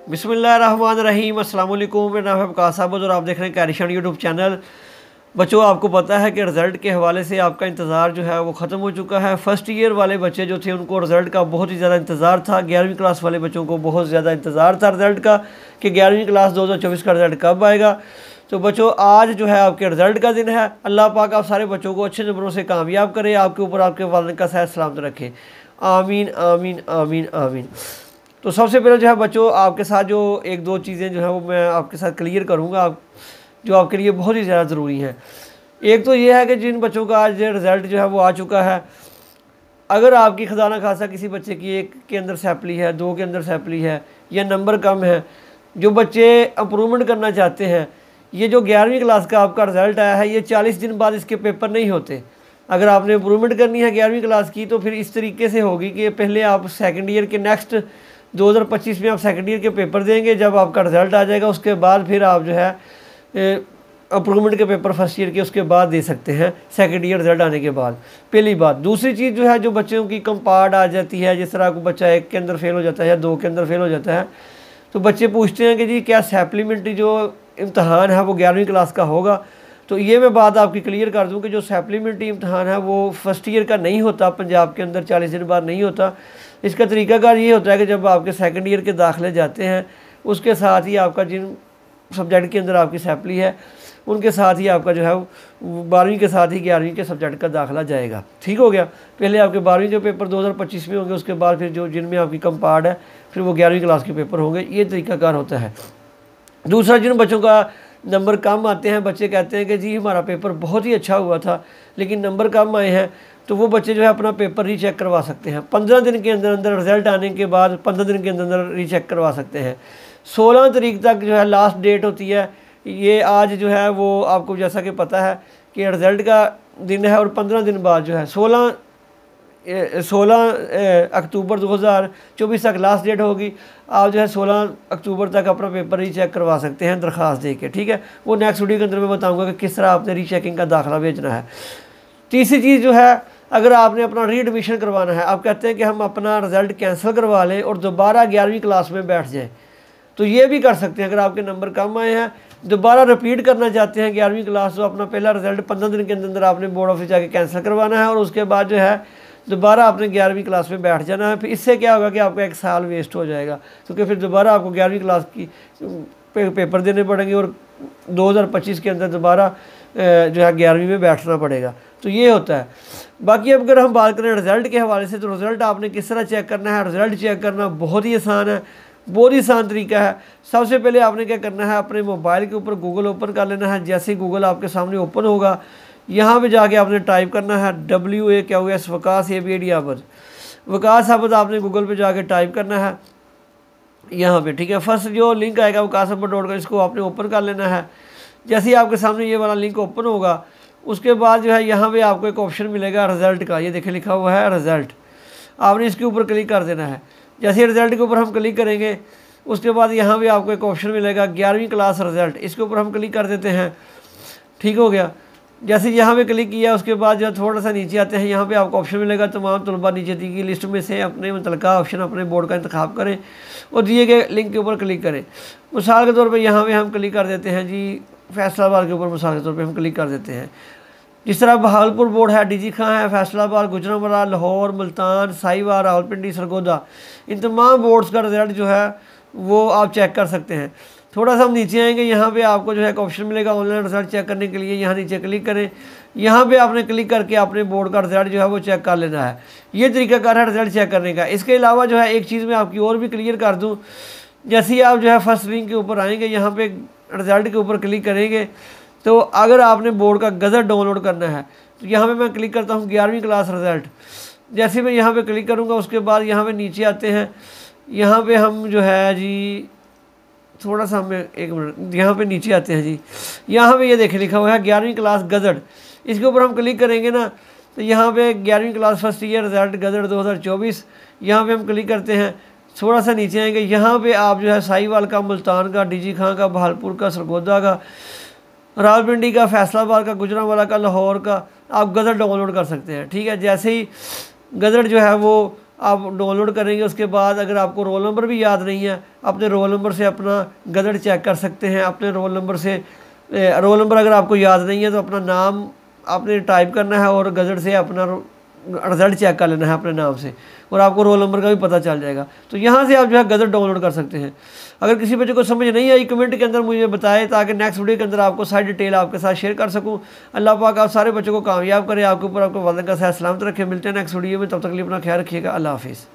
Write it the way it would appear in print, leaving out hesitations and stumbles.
बिस्मिल्लाहिर्रहमानिर्रहीम, अस्सलाम वालेकुम। मेरा नाम है वकास साहब और आप देख रहे हैं कैरिशन यूट्यूब चैनल। बच्चों, आपको पता है कि रिज़ल्ट के हवाले से आपका इंतज़ार जो है वो ख़त्म हो चुका है। फ़र्स्ट ईयर वाले बच्चे जो थे उनको रिज़ल्ट का बहुत ही ज़्यादा इंतज़ार था। 11वीं क्लास वाले बच्चों को बहुत ज़्यादा इंतज़ार था रिज़ल्ट का कि 11वीं क्लास 2024 का रिज़ल्ट कब आएगा। तो बच्चों, आज जो है आपके रिज़ल्ट का दिन है। अल्लाह पाक आप सारे बच्चों को अच्छे नंबरों से कामयाब करे, आपके ऊपर आपके वालिदैन का सहत सलामत रखे। आमीन आमीन आमीन आमीन। तो सबसे पहले जो है बच्चों, आपके साथ जो एक दो चीज़ें जो है वो मैं आपके साथ क्लियर करूँगा, जो आपके लिए बहुत ही ज़्यादा ज़रूरी हैं। एक तो ये है कि जिन बच्चों का आज रिज़ल्ट जो है वो आ चुका है, अगर आपकी खजाना खासा किसी बच्चे की 1 के अंदर सैपली है, 2 के अंदर सैपली है या नंबर कम है, जो बच्चे अप्रूवमेंट करना चाहते हैं, ये जो 11वीं क्लास का आपका रिज़ल्ट आया है, ये 40 दिन बाद इसके पेपर नहीं होते। अगर आपने अप्रूवमेंट करनी है 11वीं क्लास की तो फिर इस तरीके से होगी कि पहले आप सेकेंड ईयर के नेक्स्ट 2025 में आप सेकेंड ईयर के पेपर देंगे। जब आपका रिज़ल्ट आ जाएगा उसके बाद फिर आप जो है अप्रूवमेंट के पेपर फर्स्ट ईयर के उसके बाद दे सकते हैं, सेकेंड ईयर रिज़ल्ट आने के बाद। पहली बात। दूसरी चीज़ जो है, जो बच्चों की कंपार्ट आ जाती है, जिस तरह को बच्चा 1 के अंदर फेल हो जाता है या 2 के अंदर फेल हो जाता है, तो बच्चे पूछते हैं कि जी क्या सप्लीमेंट्री जो इम्तहान है वो 11वीं क्लास का होगा। तो ये मैं बात आपकी क्लियर कर दूं कि जो सप्लीमेंट्री इम्तहान है वो फर्स्ट ईयर का नहीं होता, पंजाब के अंदर 40 दिन बाद नहीं होता। इसका तरीकाकार ये होता है कि जब आपके सेकंड ईयर के दाखिले जाते हैं, उसके साथ ही आपका जिन सब्जेक्ट के अंदर आपकी सैपली है उनके साथ ही आपका जो है 12वीं के साथ ही 11वीं के सब्जेक्ट का दाखिला जाएगा। ठीक हो गया। पहले आपके 12वीं के पेपर 2025 में होंगे, उसके बाद फिर जो जिनमें आपकी कंपार्ट है फिर वो 11वीं क्लास के पेपर होंगे। ये तरीकाकार होता है। दूसरा, जिन बच्चों का नंबर कम आते हैं, बच्चे कहते हैं कि जी हमारा पेपर बहुत ही अच्छा हुआ था लेकिन नंबर कम आए हैं, तो वो बच्चे जो है अपना पेपर रीचेक करवा सकते हैं। 15 दिन के अंदर अंदर रिज़ल्ट आने के बाद 15 दिन के अंदर अंदर रीचेक करवा सकते हैं। 16 तारीख तक जो है लास्ट डेट होती है। ये आज जो है वो आपको जैसा कि पता है कि रिज़ल्ट का दिन है और 15 दिन बाद जो है 16 अक्टूबर 2024 तक लास्ट डेट होगी। आप जो है 16 अक्टूबर तक अपना पेपर रीचेक करवा सकते हैं दरख्वास्त दे के। ठीक है, वो नेक्स्ट वीडियो के अंदर मैं बताऊंगा कि किस तरह आपने रीचेकिंग का दाखिला भेजना है। तीसरी चीज़ जो है, अगर आपने अपना रीएडमिशन करवाना है, आप कहते हैं कि हम अपना रिज़ल्ट कैंसिल करवा लें और दोबारा 11वीं क्लास में बैठ जाएँ, तो ये भी कर सकते हैं। अगर आपके नंबर कम आए हैं, दोबारा रिपीट करना चाहते हैं 11वीं क्लास, तो अपना पहला रिज़ल्ट 15 दिन के अंदर अंदर आपने बोर्ड ऑफिस जाके कैंसिल करवाना है और उसके बाद जो है दोबारा आपने 11वीं क्लास में बैठ जाना है। फिर इससे क्या होगा कि आपका 1 साल वेस्ट हो जाएगा, क्योंकि फिर दोबारा आपको 11वीं क्लास की पेपर देने पड़ेंगे और 2025 के अंदर दोबारा जो है 11वीं में बैठना पड़ेगा। तो ये होता है। बाकी अब अगर हम बात करें रिज़ल्ट के हवाले से, तो रिज़ल्ट आपने किस तरह चेक करना है। रिज़ल्ट चेक करना बहुत ही आसान है, बहुत ही आसान तरीका है। सबसे पहले आपने क्या करना है, अपने मोबाइल के ऊपर गूगल ओपन कर लेना है। जैसे ही गूगल आपके सामने ओपन होगा, यहाँ पे जाके आपने टाइप करना है WAKS वकास ABD वकास अहमद। आपने गूगल पे जाके टाइप करना है यहाँ पे। ठीक है, फर्स्ट जो लिंक आएगा wakasahamad.com, इसको आपने ओपन कर लेना है। जैसे ही आपके सामने ये वाला लिंक ओपन होगा, उसके बाद जो है यहाँ पे आपको एक ऑप्शन मिलेगा रिज़ल्ट का। ये देखिए लिखा हुआ है रिज़ल्ट, आपने इसके ऊपर क्लिक कर देना है। जैसे रिज़ल्ट के ऊपर हम क्लिक करेंगे, उसके बाद यहाँ पे आपको एक ऑप्शन मिलेगा 11वीं क्लास रिज़ल्ट, इसके ऊपर हम क्लिक कर देते हैं। ठीक हो गया। जैसे यहाँ पे क्लिक किया, उसके बाद जो थोड़ा सा नीचे आते हैं, यहाँ पे आपको ऑप्शन मिलेगा तमाम तलबा नीचे दी गई लिस्ट में से अपने मुतल्लिका ऑप्शन अपने बोर्ड का इंतखाब करें और दिए गए लिंक के ऊपर क्लिक करें। मिसाल के तौर पे यहाँ पे हम क्लिक कर देते हैं जी फैसलाबाद के ऊपर, मिसाल के तौर पे हम क्लिक कर देते हैं। जिस तरह बहावलपुर बोर्ड है, DG खां है, फैसलाबाद, गुजरांवाला, लाहौर, मुल्तान, साहिवाल, रावलपिंडी, सरगोदा, इन तमाम बोर्ड्स का रिज़ल्ट जो है वो आप चेक कर सकते हैं। थोड़ा सा हम नीचे आएंगे, यहाँ पे आपको जो है एक ऑप्शन मिलेगा ऑनलाइन रिज़ल्ट चेक करने के लिए। यहाँ नीचे क्लिक करें, यहाँ पे आपने क्लिक करके अपने बोर्ड का रिज़ल्ट जो है वो चेक कर लेना है। ये तरीकाकार है रिज़ल्ट चेक करने का। इसके अलावा जो है एक चीज़ मैं आपकी और भी क्लियर कर दूँ। जैसे ही आप जो है फर्स्ट लिंक के ऊपर आएँगे, यहाँ पे रिज़ल्ट के ऊपर क्लिक करेंगे, तो अगर आपने बोर्ड का गज़ट डाउनलोड करना है तो यहाँ पे मैं क्लिक करता हूँ 11वीं क्लास रिज़ल्ट। जैसे मैं यहाँ पे क्लिक करूँगा, उसके बाद यहाँ पे नीचे आते हैं। यहाँ पे हम जो है जी थोड़ा सा हमें 1 मिनट, यहाँ पे नीचे आते हैं जी। यहाँ पे ये देखें लिखा हुआ है 11वीं क्लास गज़ट, इसके ऊपर हम क्लिक करेंगे ना, तो यहाँ पे 11वीं class first year result gazette 2024, यहाँ पे हम क्लिक करते हैं। थोड़ा सा नीचे आएंगे, यहाँ पे आप जो है साहिवाल का, मुल्तान का, DG खां का, बहावलपुर का, सरगोदा का, रावलपिंडी का, फैसलाबाद का, गुजरांवाला का, लाहौर का आप गज़ट डाउनलोड कर सकते हैं। ठीक है, जैसे ही गज़ट जो है वो आप डाउनलोड करेंगे। उसके बाद अगर आपको रोल नंबर भी याद नहीं है, अपने रोल नंबर से अपना गज़ट चेक कर सकते हैं। अपने रोल नंबर से रोल नंबर अगर आपको याद नहीं है तो अपना नाम आपने टाइप करना है और गज़ट से अपना रिज़ल्ट चेक कर लेना है अपने नाम से, और आपको रोल नंबर का भी पता चल जाएगा। तो यहाँ से आप जो है गज़ट डाउनलोड कर सकते हैं। अगर किसी बच्चे को समझ नहीं आई कमेंट के अंदर मुझे बताएं, ताकि नेक्स्ट वीडियो के अंदर आपको सारी डिटेल आपके साथ शेयर कर सकूँ। अल्लाह पाक आप सारे बच्चों को कामयाब करें, आपके ऊपर आपको वतन का सलामत रखें। मिलते हैं नेक्स्ट वीडियो में, तब तक के लिए अपना ख्याल रखिएगा। अल्लाह हाफिज़।